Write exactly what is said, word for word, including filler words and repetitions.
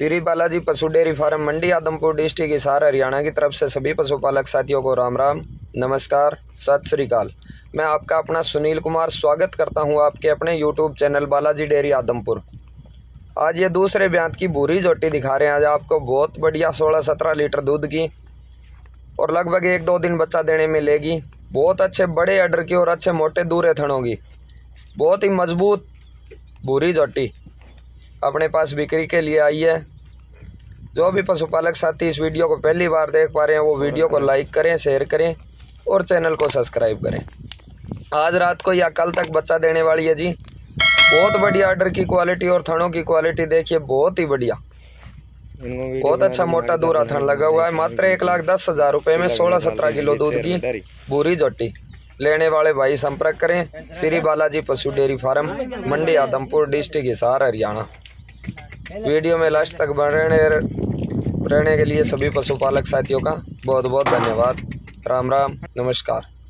श्री बालाजी पशु dairy farm Mandi Adampur district Hisar Haryana की तरफ से सभी पशुपालक साथियों को राम राम, नमस्कार, सत श्री अकाल। मैं आपका अपना सुनील कुमार स्वागत करता हूं आपके अपने YouTube channel Balaji dairy Adampur. आज ये दूसरे ब्यांत की भूरी जोटी दिखा रहे हैं। आज आपको बहुत बढ़िया सोलह सत्रह लीटर दूध की और लगभग एक दो दिन बच्चा देने में लेगी। बहुत अच्छे बड़े अडर की और अच्छे मोटे दूरे थनों की बहुत ही मजबूत भूरी जोटी अपने पास बिक्री के लिए आई है। जो भी पशुपालक साथी इस वीडियो को पहली बार देख पा रहे हैं वो वीडियो को लाइक करें, शेयर करें और चैनल को सब्सक्राइब करें। आज रात को या कल तक बच्चा देने वाली है जी। बहुत बढ़िया आर्डर की क्वालिटी और थनों की क्वालिटी देखिए, बहुत ही बढ़िया, बहुत अच्छा मोटा दूरा थन लगा हुआ है। मात्र एक लाख दस हजार रुपये में सोलह सत्रह किलो दूध की भूरी जोटी लेने वाले भाई संपर्क करें। श्री बालाजी पशु dairy farm Mandi Adampur district Hisar Haryana. Video में लास्ट तक बने रहने के लिए सभी पशुपालक साथियों का बहुत बहुत धन्यवाद। राम राम, नमस्कार।